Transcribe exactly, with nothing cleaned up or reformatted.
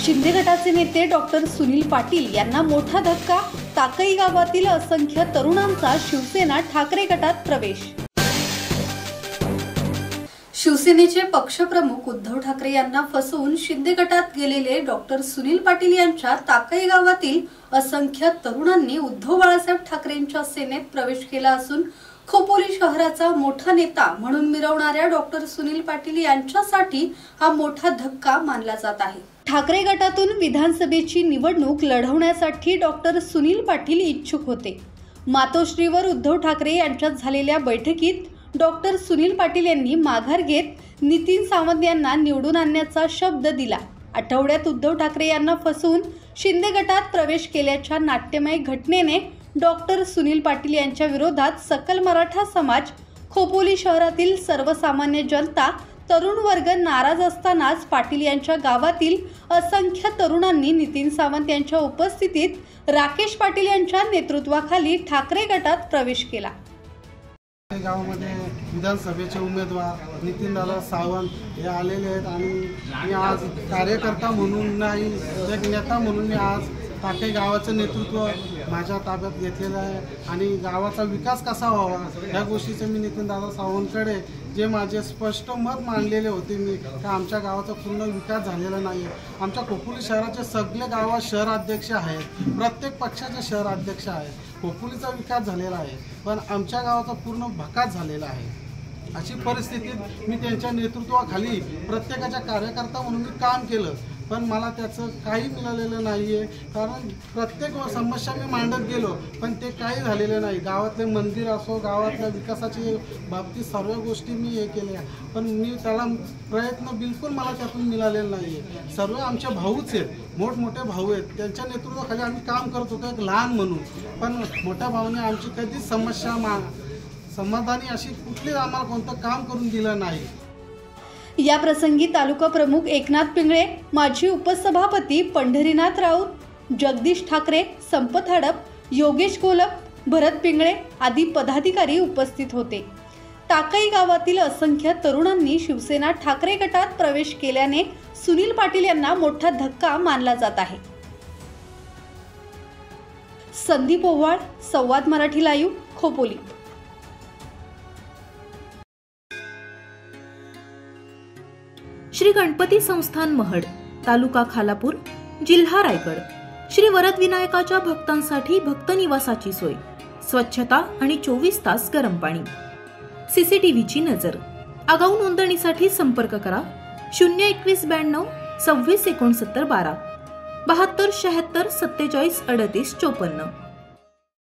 शिंदे गटाचे नेते डॉक्टर सुनील पाटील यांना मोठा धक्का। ताकई गावातील असंख्य तरुणांचा शिवसेना ठाकरे गटात प्रवेश। शिवसेनेचे पक्षप्रमुख उद्धव ठाकरे यांना फसवून शिंदे गटात गेलेले डॉक्टर सुनील पाटील यांच्या ताकई गावातील असंख्य तरुणांनी उद्धव बाळासाहेब ठाकरेंच्या सेनेत प्रवेश केला असून खोपोली शहराचा मोठा नेता म्हणून मिरवणाऱ्या डॉक्टर सुनील पाटील यांच्यासाठी हा मोठा धक्का मानला जात आहे। ठाकरे गटातून विधानसभेची निवडणूक लढवण्यासाठी डॉक्टर सुनील पाटील इच्छुक होते। मातोश्रीवर उद्धव ठाकरे यांच्यात झालेल्या बैठकीत डॉक्टर सुनील पाटील यांनी माघार घेत नितीन सावंत यांना निवडून आणण्याचा शब्द दिला। आठवड्यात उद्धव ठाकरे यांना फसवून शिंदे गटात प्रवेश केल्याच्या नाट्यमय घटनेने डॉक्टर सुनील पाटील यांच्या विरोधात सकल मराठा समाज, खोपोली शहरातील सर्वसामान्य जनता, तरुण वर्ग नाराज असतानाच पाटील यांच्या गावातील असंख्य तरुणांनी नितीन सावंत यांच्या उपस्थितीत राकेश पाटील यांच्या नेतृत्वाखाली ठाकरे गटात प्रवेश केला। गावामध्ये विधानसभेचे उमेदवार नितीन दादा सावंत हे आलेले आहेत आणि मी आज कार्यकर्ता म्हणून नाही, एक नेता म्हणून मी आज ताकई गावाचं नेतृत्व माझ्या ताब्यात घेतलेलं आहे आणि गावाचा विकास कसा व्हावा ह्या गोष्टीचं मी नितीन दादा सावंतकडे जे माझे स्पष्ट मत मांडलेले होते मी की आमच्या गावाचा पूर्ण विकास झालेला नाही आहे। आमच्या खोपोली शहराचे सगळे गावात शहराध्यक्ष आहेत, प्रत्येक पक्षाचे शहराध्यक्ष आहेत। खोपोलीचा विकास झालेला आहे पण आमच्या गावाचा पूर्ण भकास झालेला आहे। अशी परिस्थितीत मी त्यांच्या नेतृत्वाखाली प्रत्येकाच्या कार्यकर्ता म्हणून मी काम केलं पण मला त्याचं काही मिळालेलं नाही आहे। कारण प्रत्येक समस्या मी मांडत गेलो पण ते काही झालेलं नाही। गावातले मंदिर असो, गावातल्या विकासाची बाबतीत सर्व गोष्टी मी हे केल्या पण मी त्याला प्रयत्न बिलकुल मला त्यातून मिळालेला नाही आहे। सर्व आमचे भाऊच आहेत, मोठमोठे भाऊ आहेत, त्यांच्या नेतृत्वाखाली आम्ही काम करत होतो एक लहान म्हणून, पण मोठ्या भाऊने आमची कधीच समस्या मा समाधानी अशी कुठलीच आम्हाला कोणतं काम करून दिलं नाही। या प्रसंगी तालुका प्रमुख एकनाथ पिंगळे, माजी उपसभापती पंढरीनाथ राऊत, जगदीश ठाकरे, संपत हडप, योगेश गोलप, भरत पिंगळे आदी पदाधिकारी उपस्थित होते। ताकई गावातील असंख्य तरुणांनी शिवसेना ठाकरे गटात प्रवेश केल्याने सुनील पाटील यांना मोठा धक्का मानला जात आहे। संदीप ओव्हाळ, संवाद मराठी लाईव्ह, खोपोली। श्री गणपती संस्थान महड, तालुका खालापूर, जिल्हा रायगड। श्री वरद विनायकाच्या भक्तांसाठी भक्त निवासाची सोय, स्वच्छता आणि चोवीस तास गरम पाणी, सीसीटीव्हीची नजर। आगाऊ नोंदणीसाठी संपर्क करा शून्य एकवीस ब्याण्णव सव्वीस एकोणसत्तर बारा बहात्तर शहात्तर सत्तेचाळीस अडतीस चोपन्न।